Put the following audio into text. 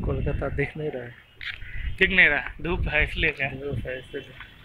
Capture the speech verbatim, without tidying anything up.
कोलकाता दिख नहीं रहा है। दिख नहीं रहा, धूप है इसलिए क्या? धूप है इसलिए।